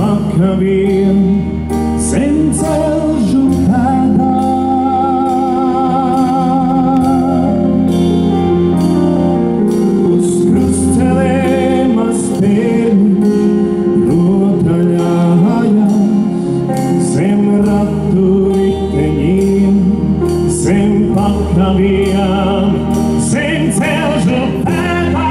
vien senza giocata. Uskrustelēmas pēdiņš rotaļājās zem ratu riteņiem, zem pakaviem, zem celžu pēdām.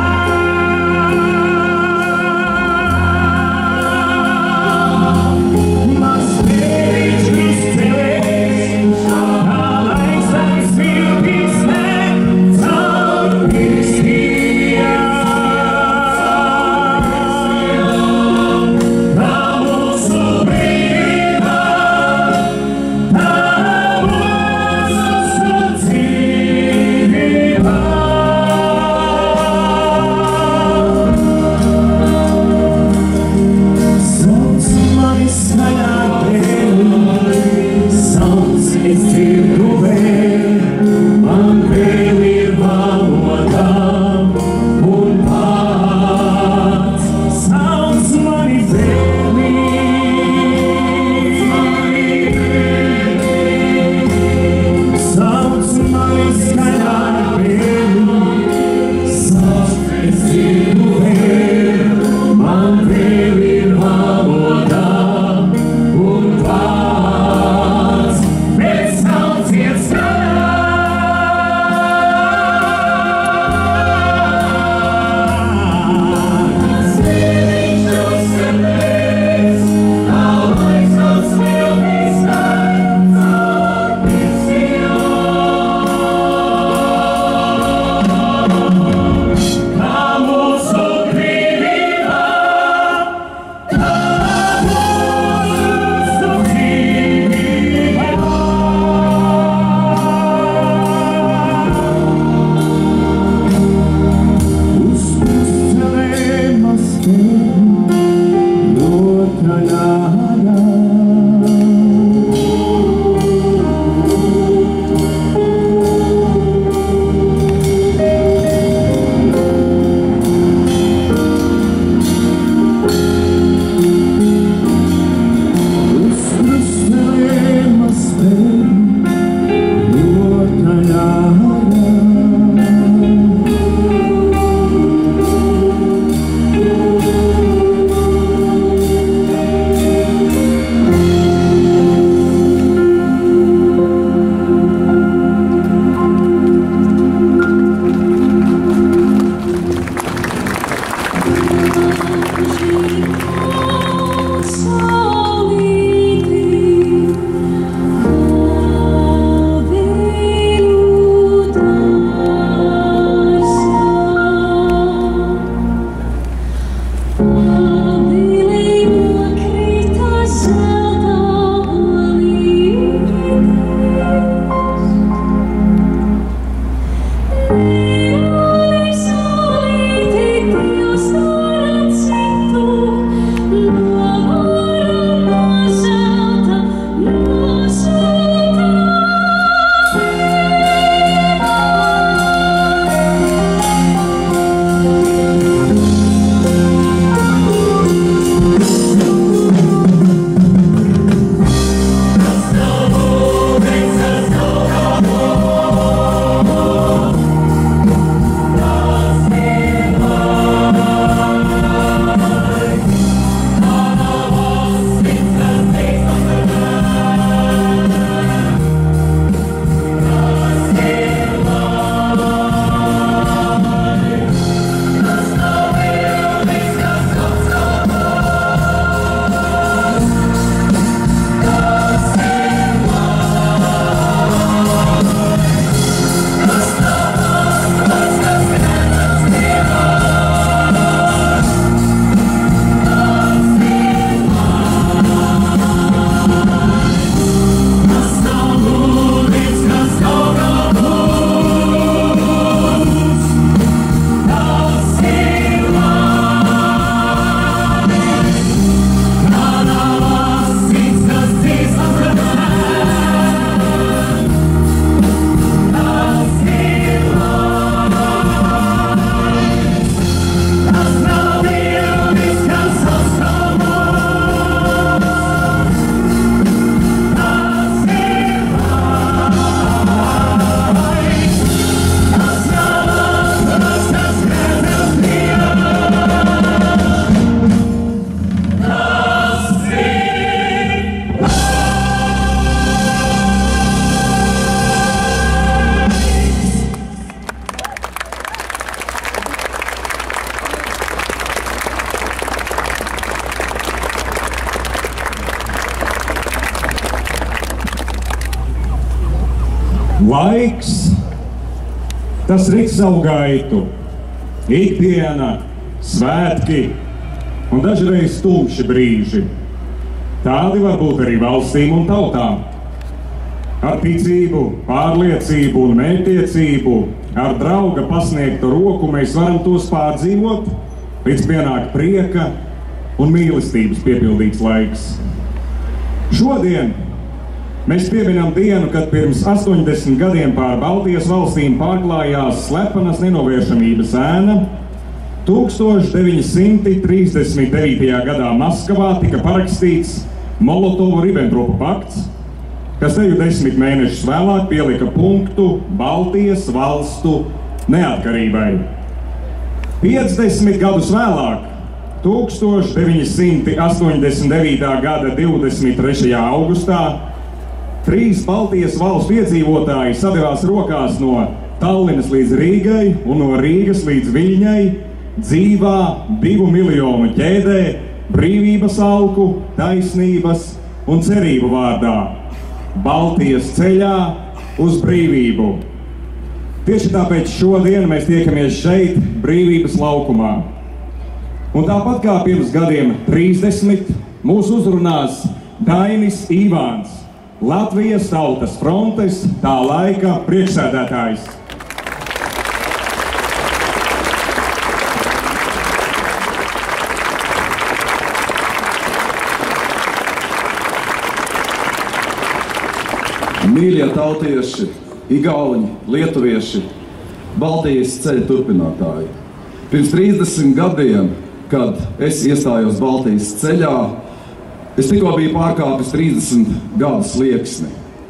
Laiks, tas rit savu gaitu, ikdiena, svētki un dažreiz tumši brīži. Tādi var būt arī valstīm un tautām. Ar ticību, pārliecību un mērķtiecību, ar drauga pasniegtu roku mēs varam tos pārdzīvot, līdz pienāk prieka un mīlestības piepildīts laiks. Šodien mēs pieminam dienu, kad pirms 80 gadiem pār Baltijas valstīm pārklājās slepenas nenovēršamības ēna. 1939. gadā Maskavā tika parakstīts Molotovu-Ribentropa pakts, kas teju 10 mēnešus vēlāk pielika punktu Baltijas valstu neatkarībai. 50 gadus vēlāk, 1989. gada 23. augustā, 3 Baltijas valstu iedzīvotāji sadevās rokās no Tallinas līdz Rīgai un no Rīgas līdz Viļņai dzīvā 2 miljonu ķēdē brīvības alku, taisnības un cerību vārdā. Baltijas ceļā uz brīvību. Tieši tāpēc šodien mēs tiekamies šeit, Brīvības laukumā. Un tāpat kā pirms gadiem 30, mūs uzrunās Dainis Ivāns, Latvijas Tautas frontes tā laika priekšsēdētājs. Mīļie tautieši, igauņi, lietuvieši, Baltijas ceļa turpinātāji. Pirms 30 gadiem, kad es iestājos Baltijas ceļā, es tikko biju pārkāpis 30 gadu slieksni.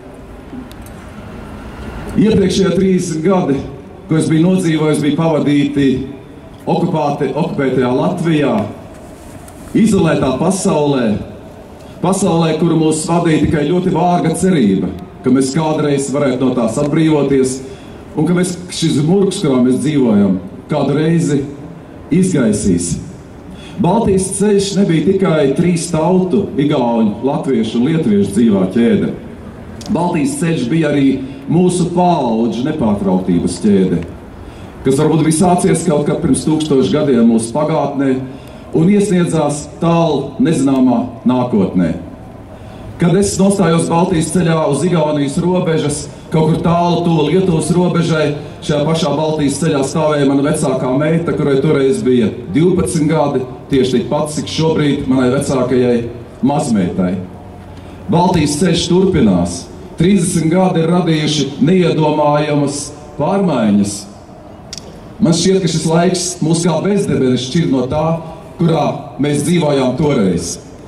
Iepriekšējie 30 gadi, ko es biju nodzīvojis, bija pavadīti okupētajā Latvijā, izolētā pasaulē, kuru mūs vadīja tikai ļoti vārga cerība, ka mēs kādreiz varētu no tās atbrīvoties un ka šis murgs, kurā mēs dzīvojam, kādu reizi izgaisīs. Baltijas ceļš nebija tikai 3 tautu, igauņu, latviešu un lietuviešu dzīvā ķēde. Baltijas ceļš bija arī mūsu paudžu nepārtrauktības ķēde, kas varbūt bija sācies kaut kad pirms 1000 gadiem mūsu pagātnē un iesniedzās tālu nezināmā nākotnē. Kad es nostājos Baltijas ceļā uz Igaunijas robežas, kaut kur tālu tuvu Lietuvas robežai, šajā pašā Baltijas ceļā stāvēja mana vecākā meita, kurai toreiz bija 12 gadi, tieši tikpat, cik šobrīd manai vecākajai mazmeitai. Baltijas ceļš turpinās. 30 gadi ir radījuši neiedomājamas pārmaiņas. Man šķiet, ka šis laiks mūs kā bezdebenes šķir no tā, kurā mēs dzīvojām toreiz.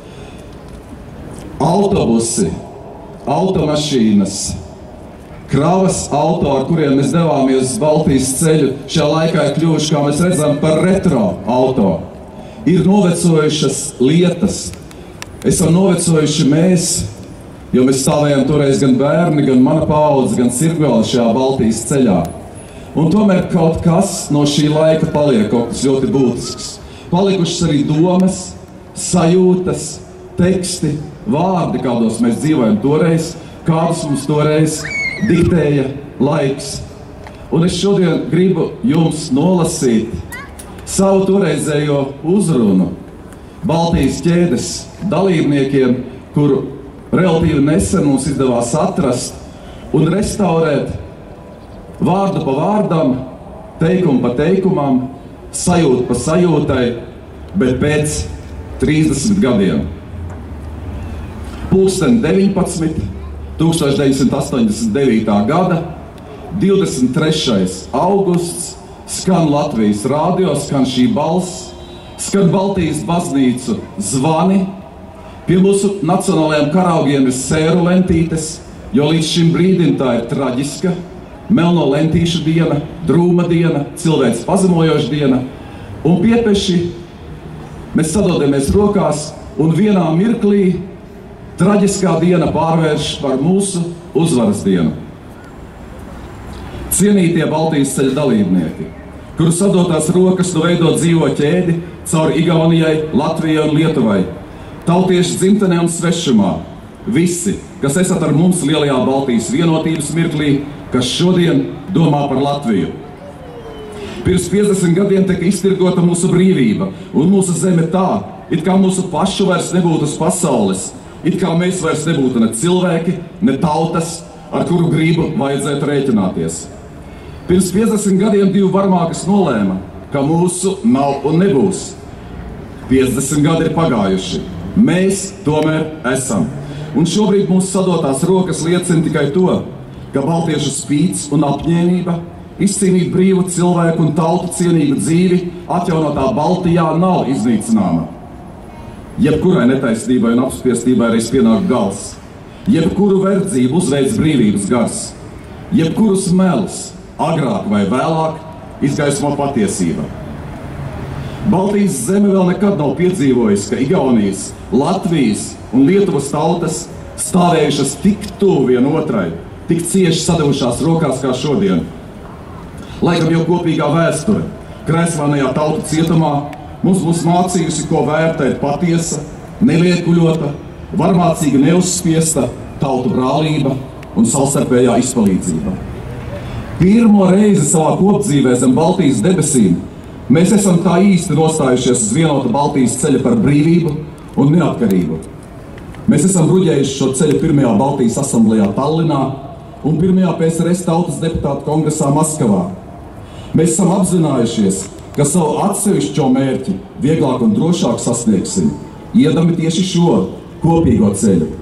Autobusi, automašīnas, kravas auto, ar kuriem mēs devāmies uz Baltijas ceļu, šajā laikā ir kļuvuši, kā mēs redzam, par retro auto. Ir novecojušas lietas. Esam novecojuši mēs, jo mēs stāvējam toreiz gan bērni, gan mana paudze, gan Sirgvela šajā Baltijas ceļā. Un tomēr kaut kas no šī laika paliek, kaut kas ļoti būtisks. Palikušas arī domas, sajūtas, teksti, vārdi, kādos mēs dzīvojam toreiz, kādus mums toreiz diktēja laiks. Un es šodien gribu jums nolasīt savu toreizējo uzrunu Baltijas ķēdes dalībniekiem, kuru relatīvi nesen mums izdevās atrast un restaurēt vārdu pa vārdam, teikumu pa teikumam, sajūtu pa sajūtai, bet pēc 30 gadiem. 1989. gada 23. augusts, skan Latvijas rādio, skan šī balss, skan Baltijas baznīcu zvani, pie mūsu nacionālajiem karaugiem ir sēru lentītes, jo līdz šim brīdim tā ir traģiska, melno lentīšu diena, drūma diena, cilvēks pazemojoša diena, un piepeši mēs sadodamies rokās, un vienā mirklī traģiskā diena pārvērš par mūsu uzvaras dienu. Cienītie Baltijas ceļa dalībnieki, kuru sadotās rokas nu veidot dzīvo ķēdi cauri Igaunijai, Latvijai un Lietuvai, tautiešu dzimtenē un svešumā, Visi, kas esat ar mums lielajā Baltijas vienotības mirklī, kas šodien domā par Latviju. Pirms 50 gadiem tika iztirgota mūsu brīvība un mūsu zeme tā, it kā mūsu pašu vairs nebūtu uz pasaules, it kā mēs vairs nebūtu ne cilvēki, ne tautas, ar kuru gribu vajadzētu rēķināties. Pirms 50 gadiem divi varmākas nolēma, ka mūsu nav un nebūs. 50 gadi ir pagājuši. Mēs tomēr esam. Un šobrīd mūsu sadotās rokas liecina tikai to, ka baltiešu spīts un apņēmība izcīnīt brīvu cilvēku un tautu cienīgu dzīvi atjaunotā Baltijā nav iznīcināma. Jebkurai netaisnībai un apspiestībai reiz pienāk gals. Jebkuru verdzību uzveic brīvības gars. Jebkurus melus, agrāk vai vēlāk, izgaismo patiesība. Baltijas zeme vēl nekad nav piedzīvojusi, ka Igaunijas, Latvijas un Lietuvas tautas stāvējušas tik tuvu vienotrai, tik cieši sadavušās rokās kā šodien. Laikam jau kopīgā vēsture, Kresvanajā tautu cietumā, mums būs mācījusi, ko vērtēt patiesa, neviekuļota, varmācīga neuzspiesta tautu brālība un savstarpējā izpalīdzība. Pirmo reizi savā kopdzīvē zem Baltijas debesīm mēs esam tā īsti nostājušies uz vienota Baltijas ceļa par brīvību un neatkarību. Mēs esam bruģējuši šo ceļu pirmajā Baltijas asamblējā Tallinā un pirmajā PSRS tautas deputātu kongresā Maskavā. Mēs esam apzinājušies, ka savu atsevišķo mērķi vieglāk un drošāk sasniegsim, iedami tieši šo kopīgo ceļu.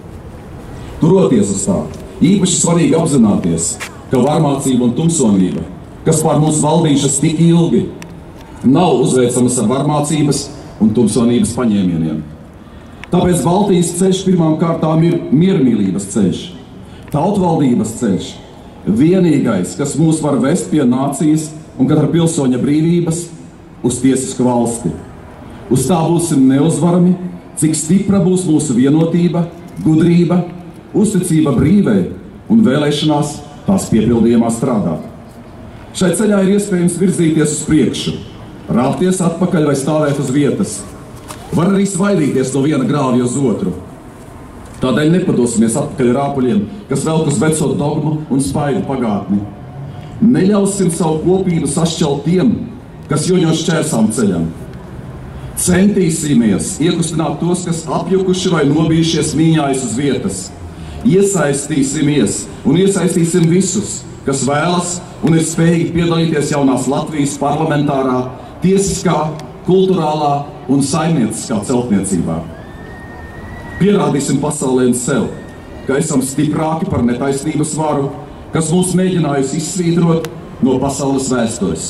Turoties uz tā, īpaši svarīgi apzināties, ka varmācība un tumsonība, kas pār mums valdījušas tik ilgi, nav uzveicamas ar varmācības un tumsonības paņēmieniem. Tāpēc Baltijas ceļš pirmām kārtām ir miermīlības ceļš, tautvaldības ceļš, vienīgais, kas mūs var vest pie nācijas un katra pilsoņa brīvības uz tiesisku valsti. Uz tā būsim neuzvarami, cik stipra būs mūsu vienotība, gudrība, uzticība brīvei un vēlēšanās tās piepildījumā strādāt. Šai ceļā ir iespējams virzīties uz priekšu, rāpties atpakaļ vai stāvēt uz vietas. Var arī svaidīties no viena grāvja uz otru. Tādēļ nepadosimies atpakaļ rāpuļiem, kas velk uz veco dogmu un spaidu pagātni. Neļausim savu kopību sašķelt tiem, kas joņo šķērsām ceļam. Centīsimies iekustināt tos, kas apjukuši vai nobijušies mīņājas uz vietas. Iesaistīsimies un iesaistīsim visus, kas vēlas un ir spējīgi piedalīties jaunās Latvijas parlamentārā, tiesiskā, kulturālā un saimnieciskā celtniecībā. Pierādīsim pasaulē un sev, ka esam stiprāki par netaisnības varu, kas mūs mēģinājusi izsvītrot no pasaules vēstures.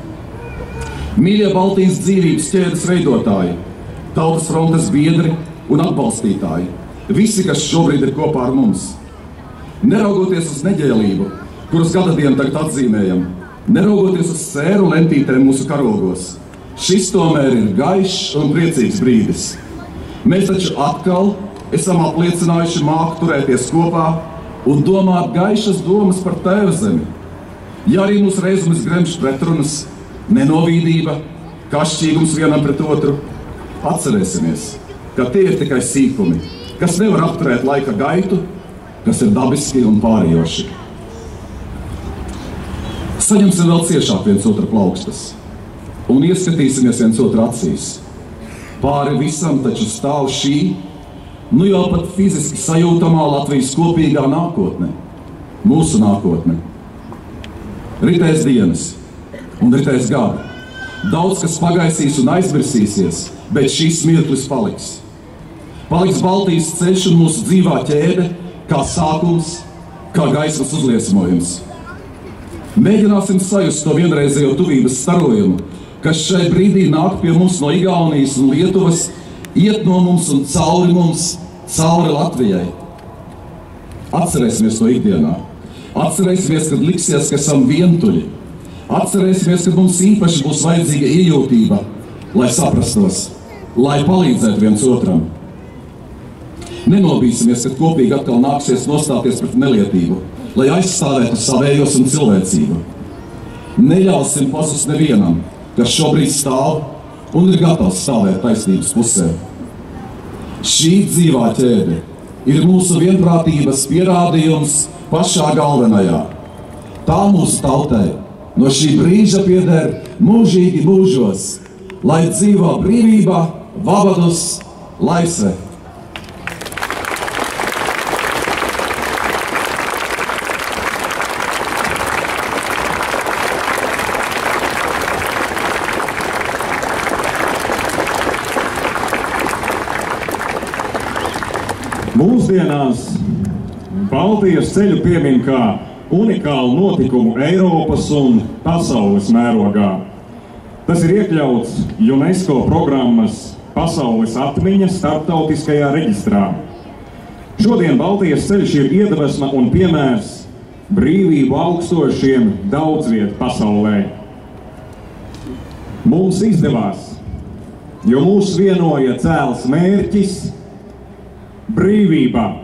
Mīļie Baltijas dzīvības ķēdes veidotāji, Tautas frontes biedri un atbalstītāji, visi, kas šobrīd ir kopā ar mums. Neraugoties uz neģēlību, kuras gadadienu tagad atzīmējam, neraugoties uz sēru lentītēm mūsu karogos, šis tomēr ir gaišs un priecīgs brīdis. Mēs taču atkal esam apliecinājuši māku turēties kopā un domāt gaišas domas par tēvzemi. Ja arī mūsu reizumis gremš pretrunas, nenovīdība, kašķīgums vienam pret otru, atcerēsimies, ka tie ir tikai sīkumi, kas nevar apturēt laika gaitu, kas ir dabiski un pārējoši. Saņemsim vēl ciešāk viens otru plaukstas un ieskatīsimies viens otru acīs. Pāri visam taču stāv šī, nu jau pat fiziski sajūtamā Latvijas kopīgā nākotne, mūsu nākotne. Ritēs dienas un ritēs gadi. Daudz, kas pagaisīs un aizmirsīsies, bet šīs mirklis paliks. Paliks Baltijas ceļš un mūsu dzīvā ķēde, kā sākums, kā gaismas uzliesmojums. Mēģināsim sajust to vienreizējo tuvības starojumu, kas šai brīdī nāk pie mums no Igaunijas un Lietuvas, iet no mums un cauri Latvijai. Atcerēsimies to ikdienā. Atcerēsimies, kad liksies, ka esam vientuļi. Atcerēsimies, ka mums īpaši būs vajadzīga iejūtība, lai saprastos, lai palīdzētu viens otram. Nenobīsimies, kad kopīgi atkal nāksies nostāties pret nelietību, lai aizstāvētu savējos un cilvēcību. Neļausim pazust nevienam, kas šobrīd stāv un ir gatavs stāvēt taisnības pusē. Šī dzīvā ķēde ir mūsu vienprātības pierādījums pašā galvenajā. Tā mūsu tautai no šī brīža pieder mūžīgi mūžos, lai dzīvo brīvībā, Vabadus, Laisve! Mūsdienās Baltijas ceļu piemin kā unikālu notikumu Eiropas un pasaules mērogā. Tas ir iekļauts UNESCO programmas Pasaules atmiņas starptautiskajā reģistrā. Šodien Baltijas ceļš ir iedvesma un piemērs brīvību augstošiem daudzvietu pasaulē. Mums izdevās, jo mūs vienoja cēls mērķis brīvība.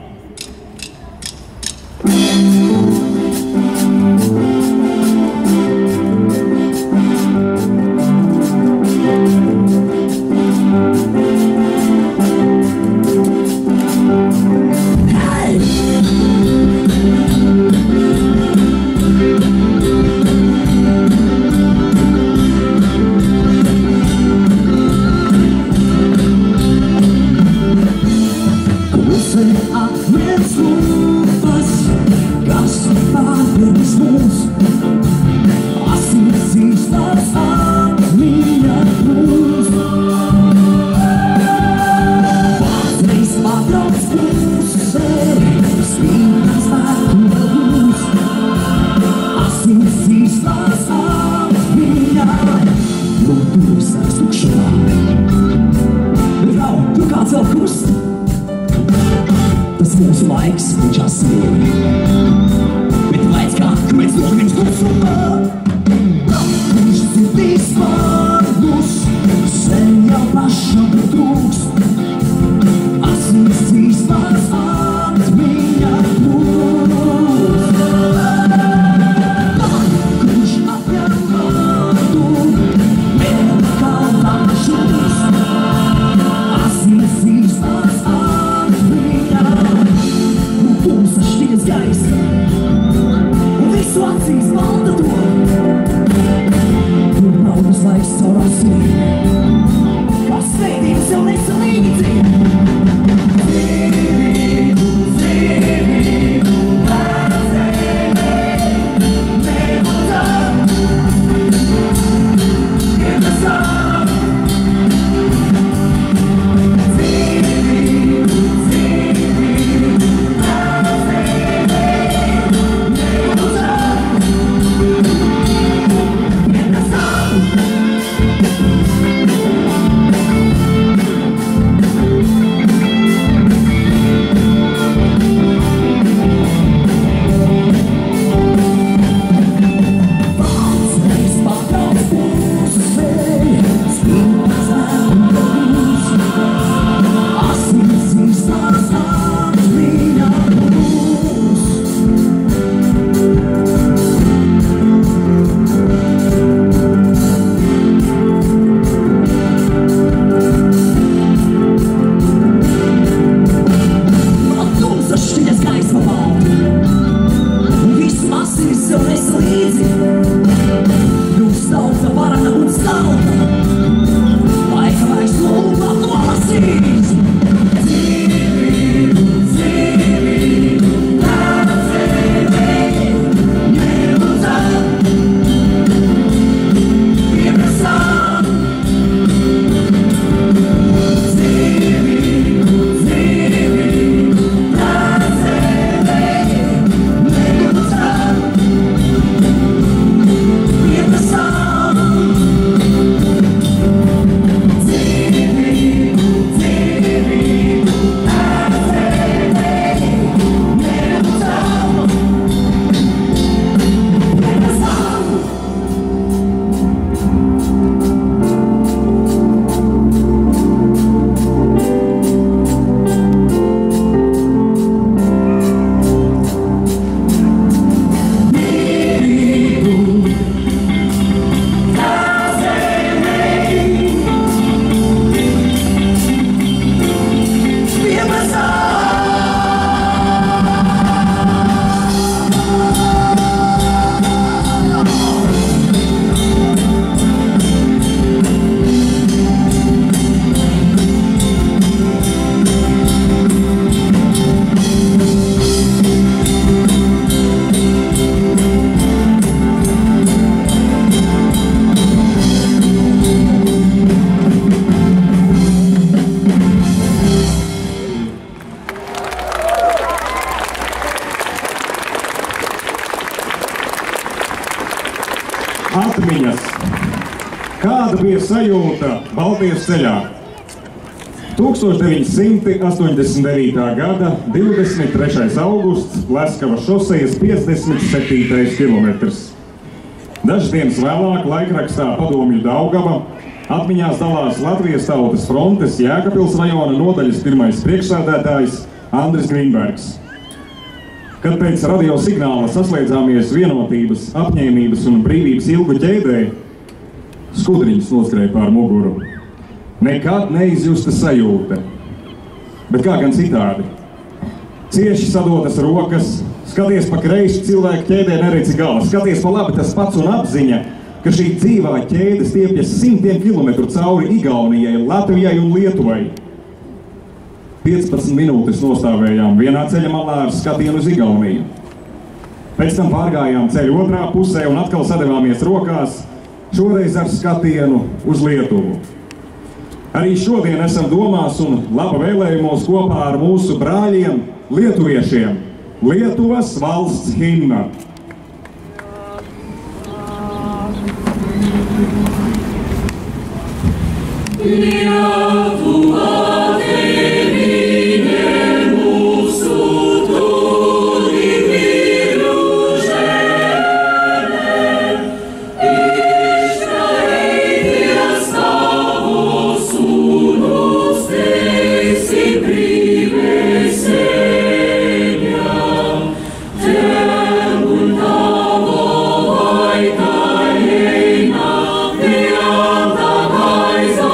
Un visu acīs valda to atmiņas. Kāda bija sajūta Baltijas ceļā? 1989. gada 23. augusts, Leskavas šosejas 57. kilometrs. Dažas dienas vēlāk laikrakstā Padomju Daugava atmiņās dalās Latvijas Tautas frontes Jēkabpils rajona nodaļas pirmais priekšsēdētājs Andris Grīnbergs. Kad pēc radiosignāla saslēdzāmies vienotības, apņēmības un brīvības ilgu ķēdē, skudriņas noskrēja pār muguru. Nekad neizjusta sajūta, bet kā gan citādi. Cieši sadotas rokas, skaties pa kreisi, cilvēku ķēdē neredzi gala, skaties pa labi tas pats un apziņa, ka šī dzīvā ķēde stiepjas 100 kilometru cauri Igaunijai, Latvijai un Lietuvai. 15 minūtes nostāvējām vienā ceļa malā ar skatienu uz Igauniju. Pēc tam pārgājām ceļu otrā pusē un atkal sadevāmies rokās, šoreiz ar skatienu uz Lietuvu. Arī šodien esam domās un laba vēlējumos kopā ar mūsu brāļiem, lietuviešiem. Lietuvas valsts himna. Lietuva tevine mūsu turi viru žeme, izraidījies tavo sūnus, teisi brīvēseņā, tegul tavo vaika eina, vieta gaisa.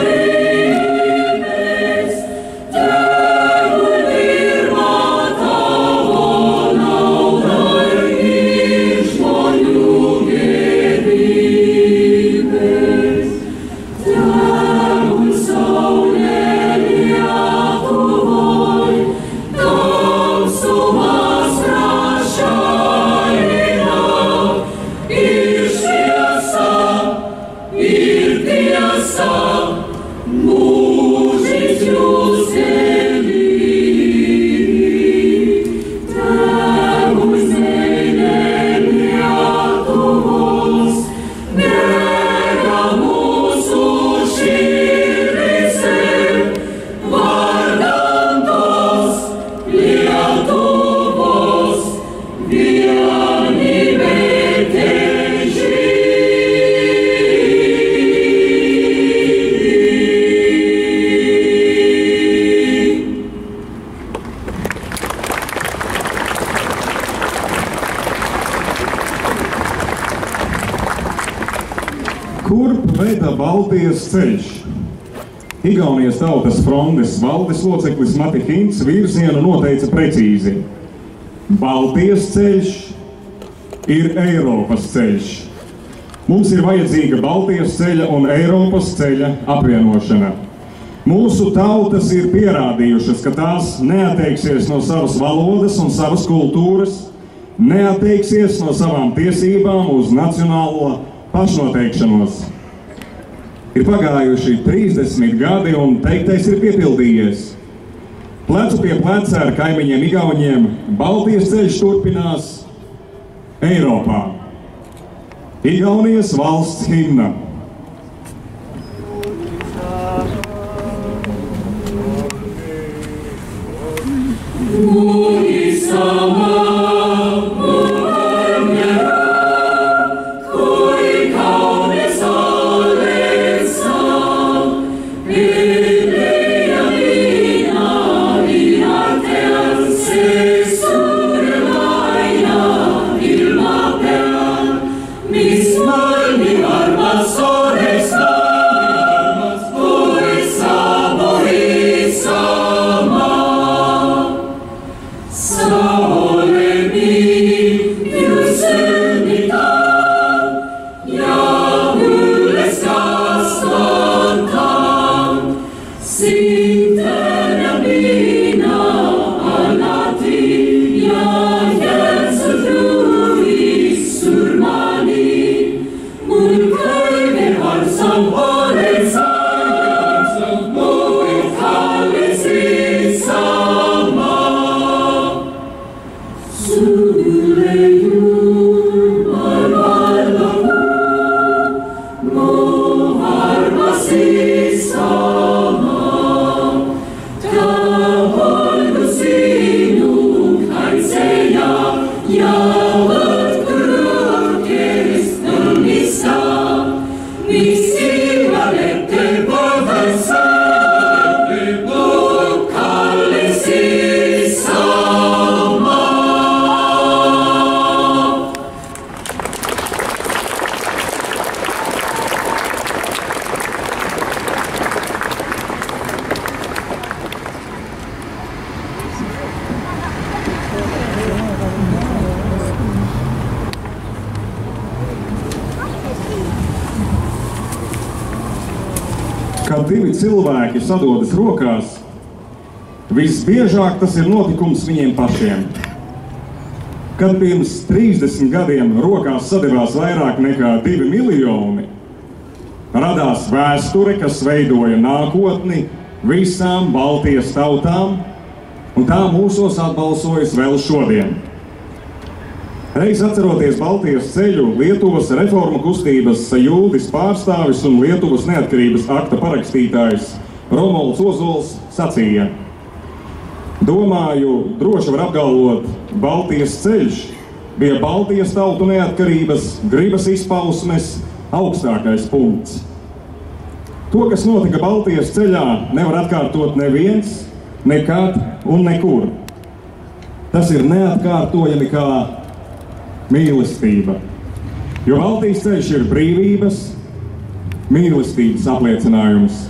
Kurp veda Baltijas ceļš? Igaunijas Tautas frontes valdes loceklis Mati Hints virzienu noteica precīzi. Baltijas ceļš ir Eiropas ceļš. Mums ir vajadzīga Baltijas ceļa un Eiropas ceļa apvienošana. Mūsu tautas ir pierādījušas, ka tās neatteiksies no savas valodas un savas kultūras, neatteiksies no savām tiesībām uz nacionālo pašnoteikšanos. Ir pagājuši 30 gadi un teiktais ir piepildījies. Plecu pie pleca ar kaimiņiem Igauniem Baltijas ceļš turpinās Eiropā. Igaunijas valsts himna. So kad divi cilvēki sadodas rokās, visbiežāk tas ir notikums viņiem pašiem. Kad pirms 30 gadiem rokās sadevās vairāk nekā 2 miljoni, radās vēsture, kas veidoja nākotni visām Baltijas tautām, un tā mūsos atbalsojas vēl šodien. Reiz atceroties Baltijas ceļu, Lietuvas reformu kustības sajūdis pārstāvis un Lietuvas neatkarības akta parakstītājs Romualds Ozols sacīja: domāju, droši var apgalvot, Baltijas ceļš bija Baltijas tautu neatkarības gribas izpausmes augstākais punkts. To, kas notika Baltijas ceļā, nevar atkārtot neviens, nekad un nekur. Tas ir neatkārtojami kā mīlestība, jo Baltijas ceļš ir brīvības, mīlestības apliecinājums.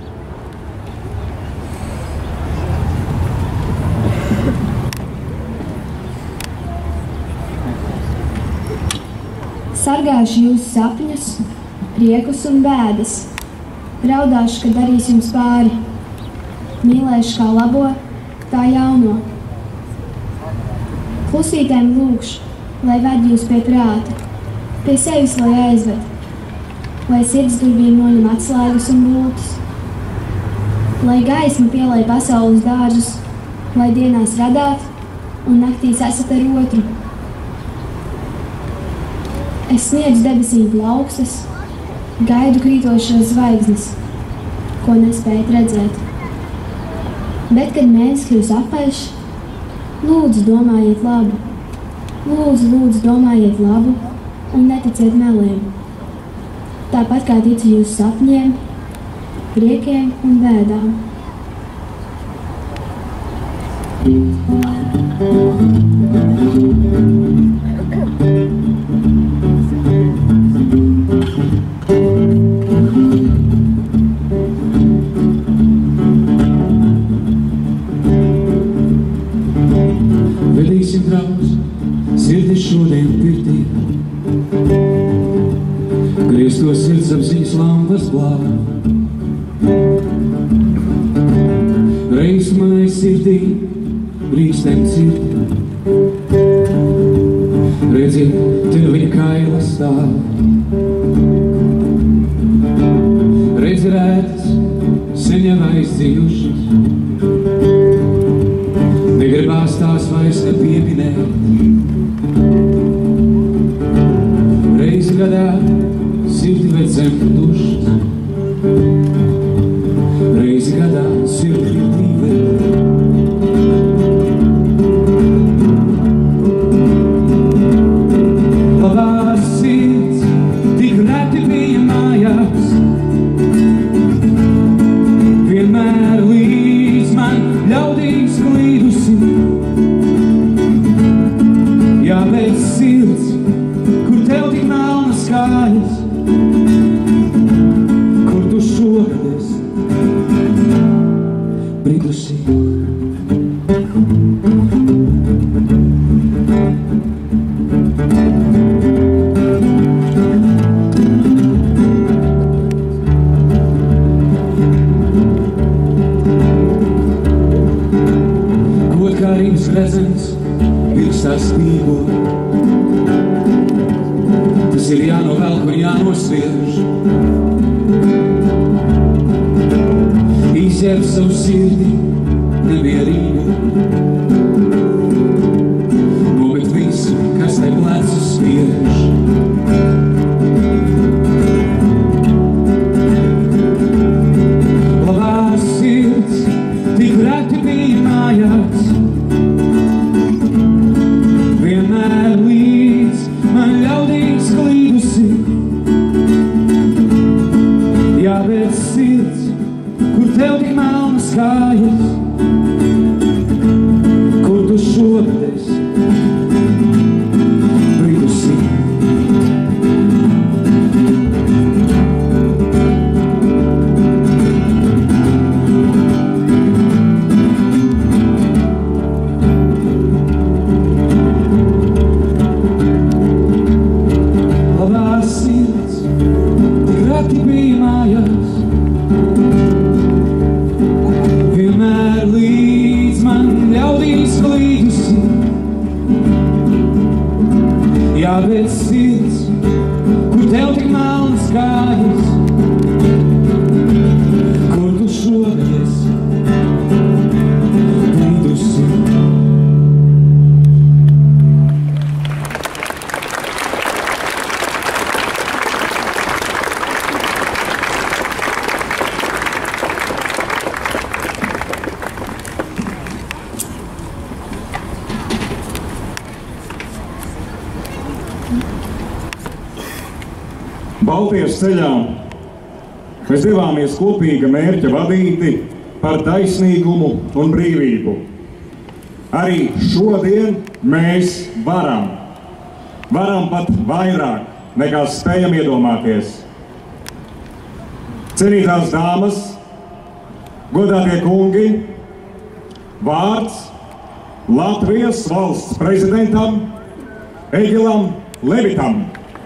Sargāšu jūsu sapņus, priekus un bēdas, raudāšu, kad darīs jums pāri, mīlēšu kā labo, tā jauno. Klusītēm lūgšu, lai ved jūs pie prāta, pie sevis, lai aizved, lai sirds durvīm noņem atslēgas un bultas, lai gaisma pielai pasaules dārzus, lai dienās radāt un naktīs esat ar otru. Es sniedzu debesīm plaukstas, gaidu krītošās zvaigznes, ko nespējat redzēt. Bet, kad mēnesis kļūs apaļš, lūdzu domājiet labu. Lūdzu, domājiet labu un neticiet meliem. Tāpat kā ticu jūsu sapņiem, priekiem un bēdām. Vedīsim draudz, sirdis šodien pirtī, grieztos sirds apziņas lampas blāva. Reiz manai sirdī brīkstem cirti, redziet, te nu viņa kaila stāv. Redz rētas, sen jau aizdzījušas, negribās tās vairs nepieminēt. Reizi gadā sirdi ved zem dušas, reizi gadā sirdi ir dzīve. Labās sirds tik reti bija mājās, vienmēr līdz man ļaudīs klīdusi. Jābeidz sirds, kur tev tik melnas kājas, kur tu šogad esi bridusi. Godkārības redzens pirkstā stīgo, tas ir jānovelk un jānosviež. Izģērb savu sirdi nemierīgu, nomet visu, kas tai plecu spiež. Labās sirds tik reti bija mājās, vienmēr līdz man ļaudīs klīdusi. Jābeidz sirds, kur tev tik melnas kājas, kāpēc sirds, kur tev tik melnas kājas, kur tu šogad esi bijusi. Baltijas ceļā mēs devāmies kopīga mērķa vadīti par taisnīgumu un brīvību. Arī šodien mēs varam pat vairāk nekā spējam iedomāties. Cienītās dāmas, godātie kungi, vārds Latvijas valsts prezidentam Egilam Levitam.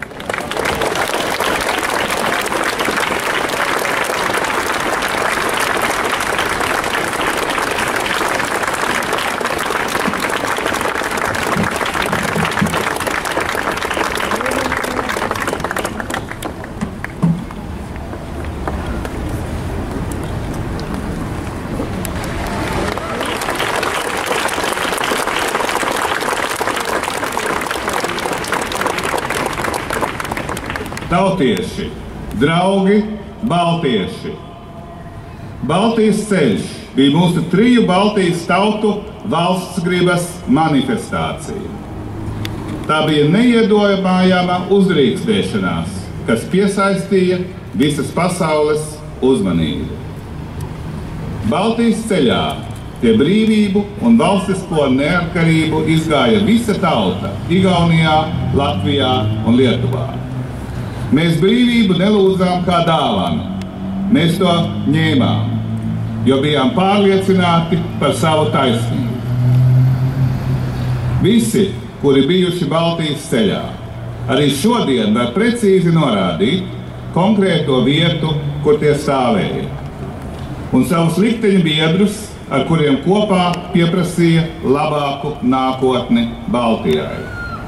Tautieši, draugi, baltieši! Baltijas ceļš bija mūsu 3 Baltijas tautu valsts gribas manifestācija. Tā bija neiedomājama uzdrīkstēšanās, kas piesaistīja visas pasaules uzmanību. Baltijas ceļā pie brīvību un valstisko neatkarību izgāja visa tauta Igaunijā, Latvijā un Lietuvā. Mēs brīvību nelūdzām kā dāvanu, mēs to ņēmām, jo bijām pārliecināti par savu taisnību. Visi, kuri bijuši Baltijas ceļā, arī šodien var precīzi norādīt konkrēto vietu, kur tie stāvēja, un savus likteņu biedrus, ar kuriem kopā pieprasīja labāku nākotni Baltijai.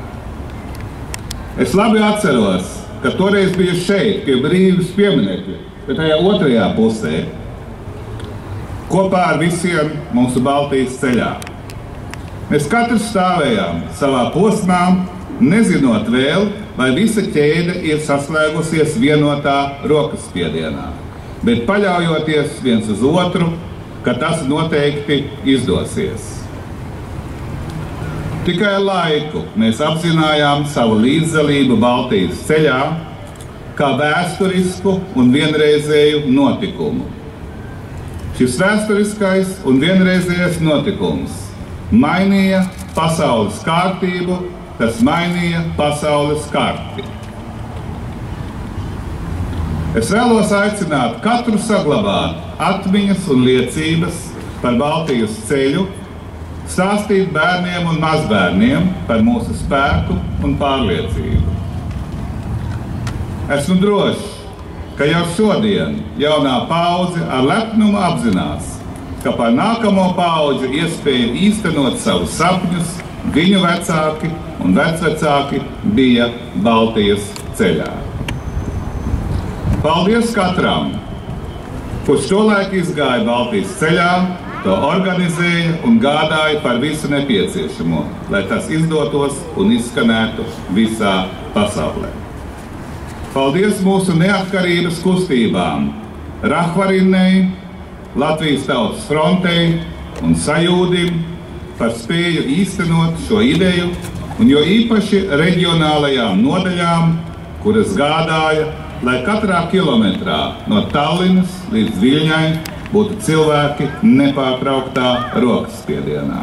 Es labi atceros, ka toreiz bija šeit, pie brīvības pieminekļa, bet tajā otrajā pusē, kopā ar visiem mūsu Baltijas ceļā. Mēs katrs stāvējām savā posmā, nezinot vēl, vai visa ķēde ir saslēgusies vienotā rokaspiedienā, bet paļaujoties viens uz otru, ka tas noteikti izdosies. Tikai laiku mēs apzinājām savu līdzdalību Baltijas ceļā kā vēsturisku un vienreizēju notikumu. Šis vēsturiskais un vienreizējais notikums mainīja pasaules kārtību, tas mainīja pasaules karti. Es vēlos aicināt katru saglabāt atmiņas un liecības par Baltijas ceļu, stāstīt bērniem un mazbērniem par mūsu spēku un pārliecību. Esmu drošs, ka jau šodien jaunā paudze ar lepnumu apzinās, ka par nākamo paudzi iespēju īstenot savus sapņus viņu vecāki un vecvecāki bija Baltijas ceļā. Paldies katram, kurš tolaik izgāja Baltijas ceļā, to organizēja un gādāja par visu nepieciešamo, lai tas izdotos un izskanētu visā pasaulē. Paldies mūsu neatkarības kustībām, Rahvarinnei, Latvijas Tautas frontei un Sajūdim par spēju īstenot šo ideju, un jo īpaši reģionālajām nodaļām, kuras gādāja, lai katrā kilometrā no Tallinas līdz Viļņai būtu cilvēki nepārtrauktā rokaspiedienā.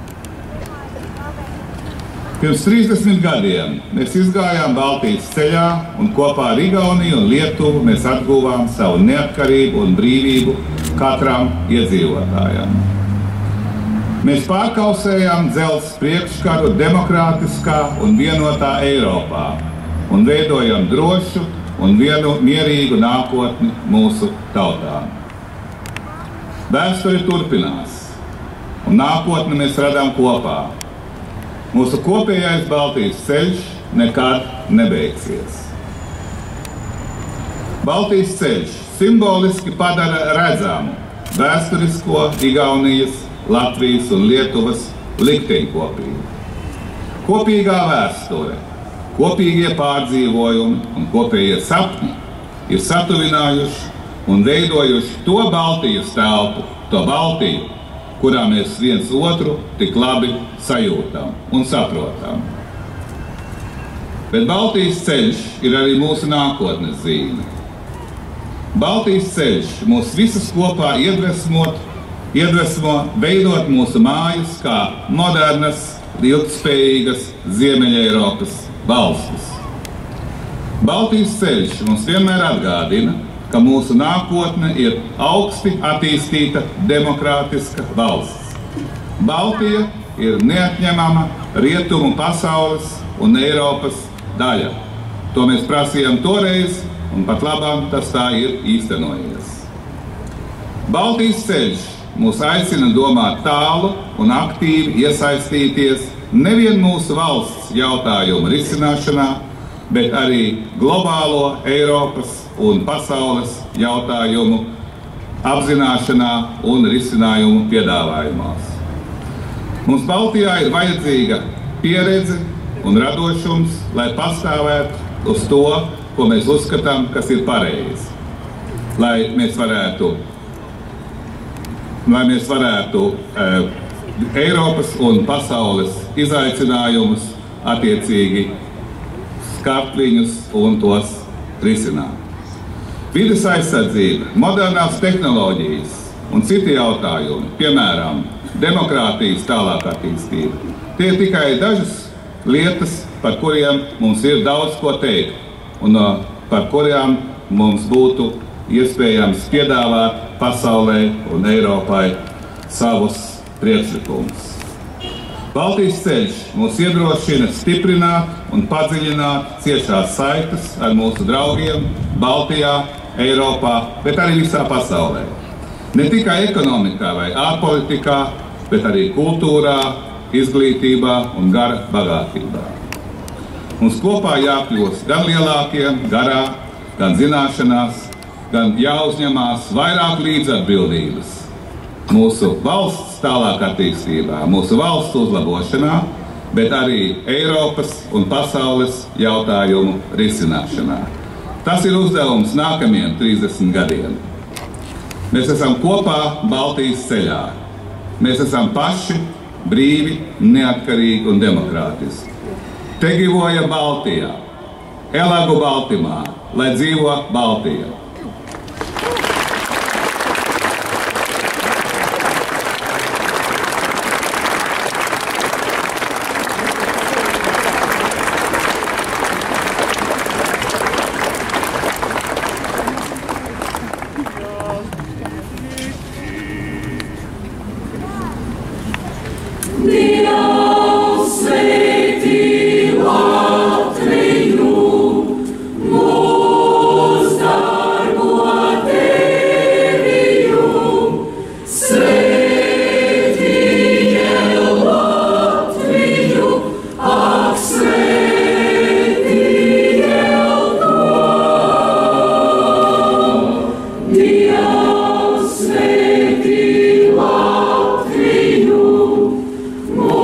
Pirms 30 gadiem mēs izgājām Baltijas ceļā un kopā ar Igauniju un Lietuvu mēs atguvām savu neatkarību un brīvību katram iedzīvotājam. Mēs pārkausējām dzelzs priekškaru demokrātiskā un vienotā Eiropā un veidojam drošu un mierīgu nākotni mūsu tautām. Vēsture turpinās, un nākotni mēs radām kopā. Mūsu kopējais Baltijas ceļš nekad nebeigsies. Baltijas ceļš simboliski padara redzamu vēsturisko Igaunijas, Latvijas un Lietuvas likteņkopību. Kopīgā vēsture, kopīgie pārdzīvojumi un kopējie sapņi ir satuvinājuši un veidojuši to Baltijas telpu, to Baltiju, kurā mēs viens otru tik labi sajūtam un saprotam. Bet Baltijas ceļš ir arī mūsu nākotnes zīme. Baltijas ceļš mūs visus kopā iedvesmo veidot mūsu mājas kā modernas, ilgtspējīgas Ziemeļeiropas valstis. Baltijas ceļš mums vienmēr atgādina, ka mūsu nākotne ir augsti attīstīta demokrātiska valsts. Baltija ir neatņemama rietumu pasaules un Eiropas daļa. To mēs prasījām toreiz, un pat labāk tas tā ir īstenojies. Baltijas ceļš mūs aicina domāt tālu un aktīvi iesaistīties nevien mūsu valsts jautājumu risināšanā, bet arī globālo Eiropas un pasaules jautājumu apzināšanā un risinājumu piedāvājumos. Mums Baltijā ir vajadzīga pieredze un radošums, lai pastāvētu uz to, ko mēs uzskatām, kas ir pareizi. Lai mēs varētu Eiropas un pasaules izaicinājumus attiecīgi skart viņus un tos risināt. Vides aizsardzība, modernās tehnoloģijas un citi jautājumi, piemēram, demokrātijas tālāk attīstība. Tie ir tikai dažas lietas, par kuriem mums ir daudz ko teikt un par kuriem mums būtu iespējams piedāvāt pasaulē un Eiropai savus priekšlikumus. Baltijas ceļš mūs iedrošina stiprināt un padziļināt ciešās saites ar mūsu draugiem Baltijā, Eiropā, bet arī visā pasaulē. Ne tikai ekonomikā vai ārpolitikā, bet arī kultūrā, izglītībā un gara bagātībā. Mums kopā jākļūst gan lielākiem, garā, gan zināšanās, gan jāuzņemās vairāk līdzatbildības mūsu valsts tālāk attīstībā, mūsu valsts uzlabošanā, bet arī Eiropas un pasaules jautājumu risināšanā. Tas ir uzdevums nākamajiem 30 gadiem. Mēs esam kopā Baltijas ceļā. Mēs esam paši brīvi, neatkarīgi un demokrātiski. Te dzīvoja Baltijā, Elagu Baltimā, lai dzīvo Baltija. Latviju,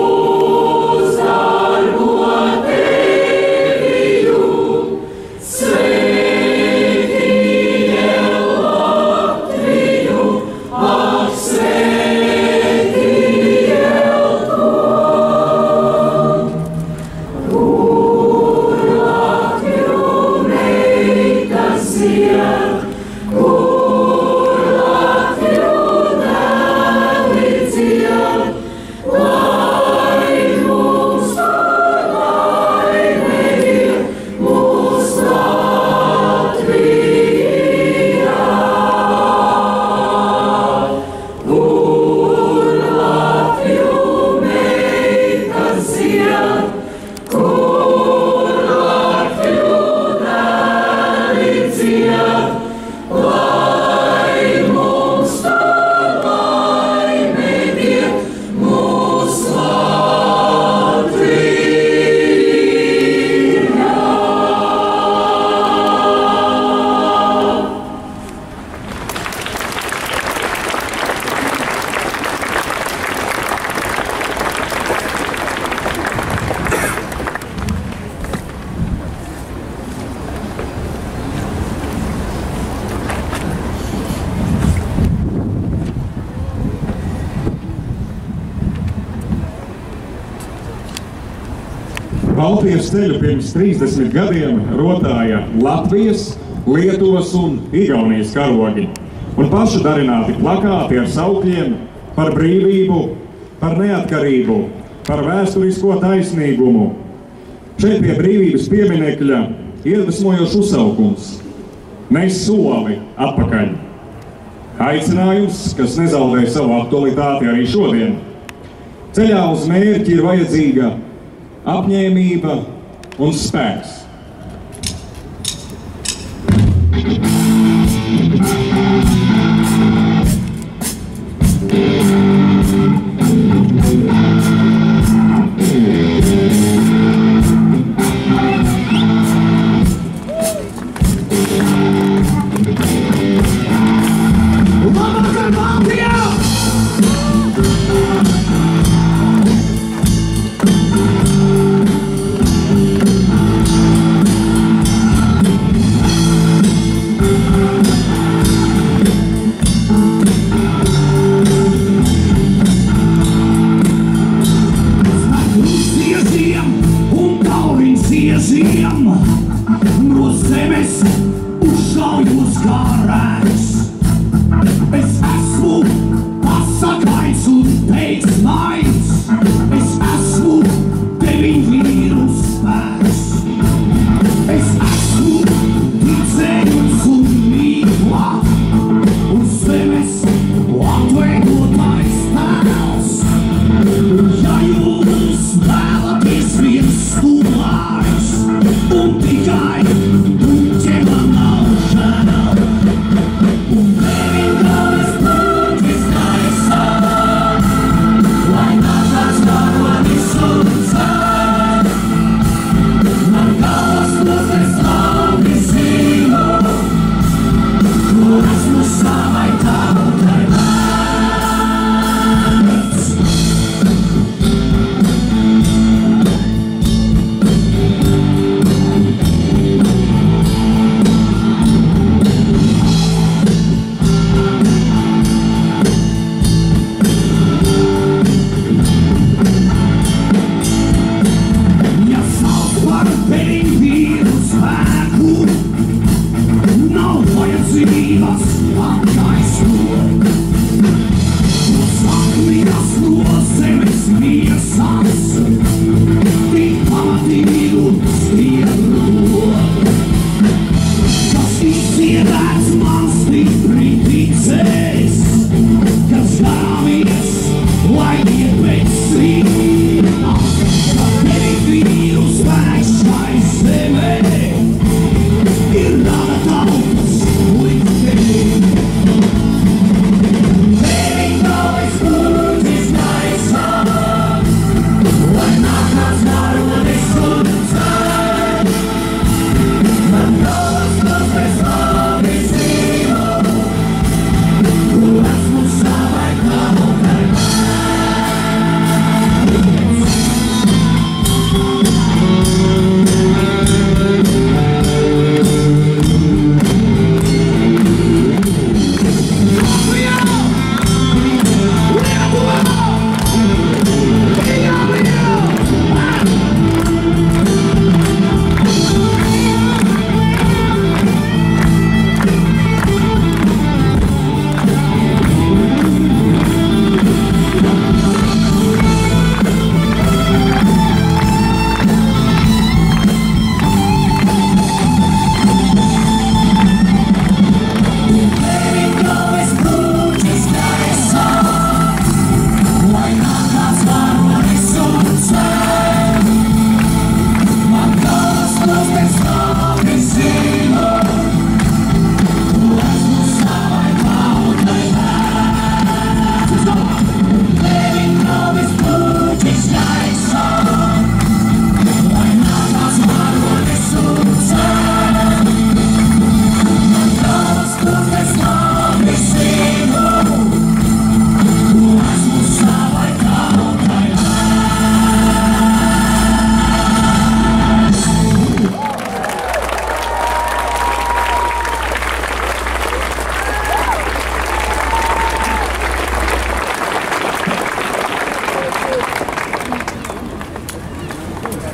Baltijas ceļu pirms 30 gadiem rotāja Latvijas, Lietuvas un Igaunijas karogi, un pašu darināti plakāti ar saukļiem par brīvību, par neatkarību, par vēsturisko taisnīgumu. Šeit pie brīvības pieminekļa iedvesmojošs uzsaukums – Mēs soli atpakaļ. Aicinājums, kas nezaudē savu aktualitāti arī šodien. Ceļā uz mērķi ir vajadzīga apņēmība un spēks.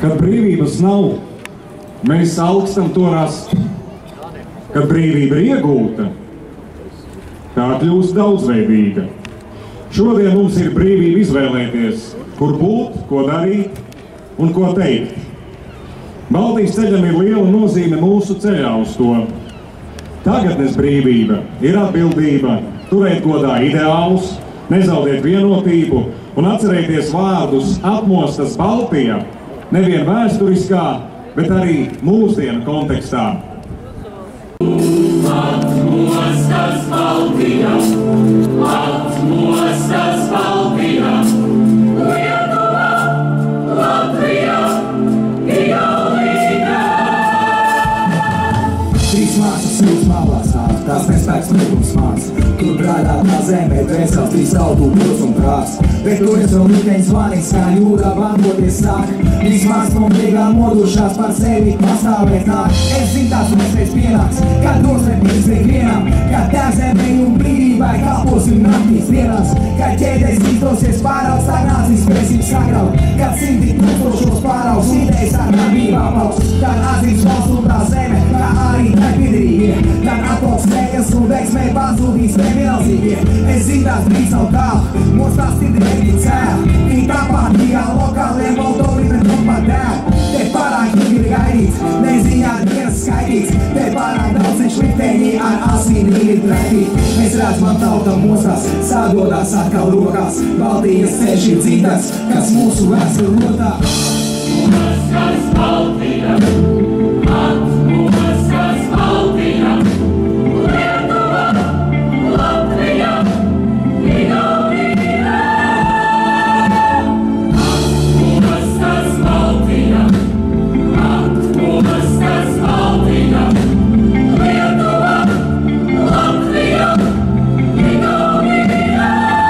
Kad brīvības nav, mēs augstam to rast. Kad brīvība ir iegūta, tā kļūst daudzveidīga. Šodien mums ir brīvība izvēlēties, kur būt, ko darīt un ko teikt. Baltijas ceļam ir liela nozīme mūsu ceļā uz to. Tagadnes brīvība ir atbildība turēt godā ideālus, nezaudēt vienotību un atcerēties vārdus apmostas Baltija, nevien vēsturiskā, bet arī mūsdienu kontekstā. Atmostas Baltija, atmostas Baltija, Lietuva, Latvija, Igaunija. Trīs mākslas jūtas mālās nāk, tās nespēks līgums māks. Tur brādā tā zemē, dvēsels trīs tautu pils un prāts. Bet tur es vēl līteņi zvanīgs, kā jūrā vangoties sāk. Trīs mākslas no beigām modušās par sevi pastāvēt nāk. Es zinu tās un es reiz pienāks, kad drosmētības ikvienam, kad tēvzemē un brīvībai kalposim naktīs dienās. Kad ķēdēs iztosies pāraugs, stagnācijas spēsim sagraut. Kad simti tūkstošos pāraugs, idejas ar darbībā pauks. Kad atzīs valsts un tā zeme, kā arī tai piederīgie. Kad atkoks mējas un veiksmē pazudīs nevienalzīgie. Es zinu tās brīdis nav tālu, mums tās sirdi nebija cēl. Viņi tāpātījā lokāliem Moldoviem un kompadēl. Te pārāk ir gaidīts, neziņā dienas skaitīts. Te pārāk daudz viņš likteņi ar asīni ir traitīt. Mēs redzam tauta mostās, sādodās atkal rokās. Baltijas ceļš ir dzītas, kas mūsu vēsturi rotā. Atmostas Baltija, atmostas Baltija, Lietuva, Latvija, Igaunija. Atmostas Baltija, atmostas Baltija, Lietuva, Latvija, Igaunija.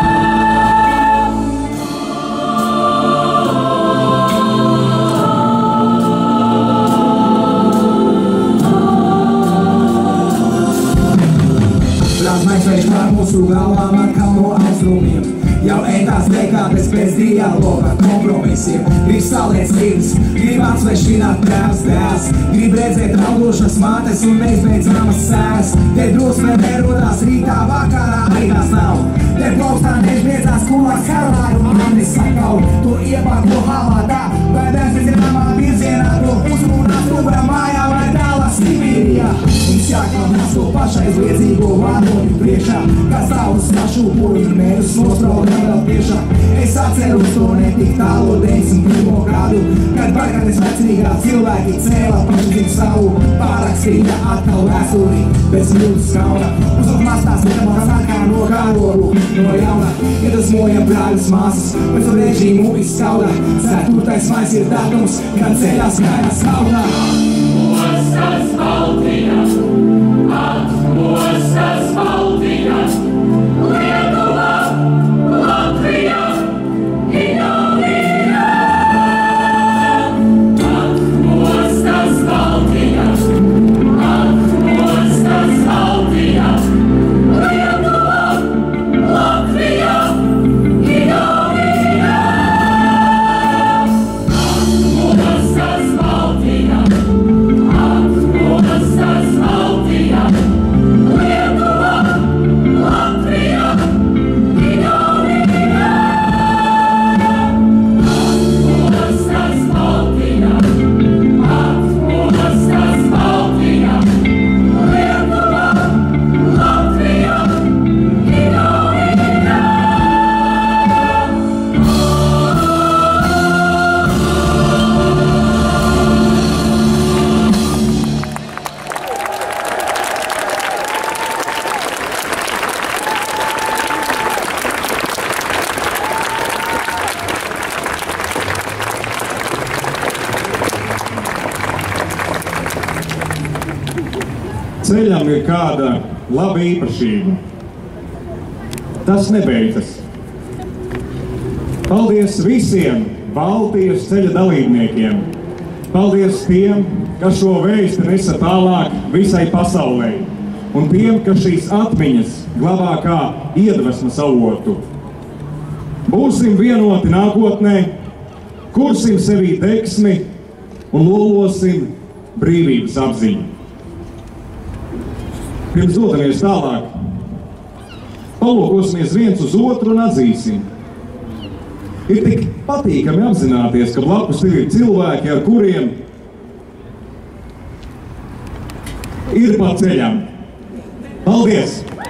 Plazmais veids pār mūsu galvām atkal no austrumiem. Jau ētās dekādes pēc dialoga kompromisiem. Grib salēt sirds, grib atsvešināt tēvs dēls. Grib redzēt raudošas mātes un neizbeidzamas sēs. Te drosme nerodās rītā, vakarā arī tās nav. Te plaukstā neizbiedzās kulaks karalāju manis sakaut. To iepako halātā, vai bezizrināmā virzienā. To uzrunā stūra mājā vai tālā Sibīrijā. Mums jākalnās to pašaizliedzīgo vārdoņu priekšā. Kas tavus sašūpoju mērus nospraudē vēl tiešā. Es atceros to netik tālo 91. gadu, kad barganes vecrīgā cilvēki cēlā pašadziņu savu. Pārakstīja atkal vēsturi bez jūtas kauna. Uzlūkmās tās nemās atkā no kārogu no jauna. Iedusmojam brāļus māsas, pēc to režīmu izskauda. 4. maijs ir datums, kad ceļās kājās kaunā. Atmostas Baltija, atmostas Baltija, Lietuva, Latvija, Igaunija. Atmostas Baltija, atmostas Baltija, Lietuva, Latvija, Igaunija. Atmostas Baltija, atmostas Baltija, Lietuva, Latvija, Igaunija. Atmostas Baltija, atmostas Baltija, Lietuva, Latvija, Igaunija. Ceļam ir kāda laba īpašība. Tas nebeidzas. Paldies visiem Baltijas ceļa dalībniekiem. Paldies tiem, kas šo vēsti nesa tālāk visai pasaulē. Un tiem, kas šīs atmiņas glabā kā iedvesmas avotu. Būsim vienoti nākotnē, kursim sevī deksmi un lolosim brīvības apziņu. Pirms dodamies tālāk, palūkosimies viens uz otru un atzīsim. Ir tik patīkami apzināties, ka blakus tev ir cilvēki, ar kuriem ir pa ceļam. Paldies!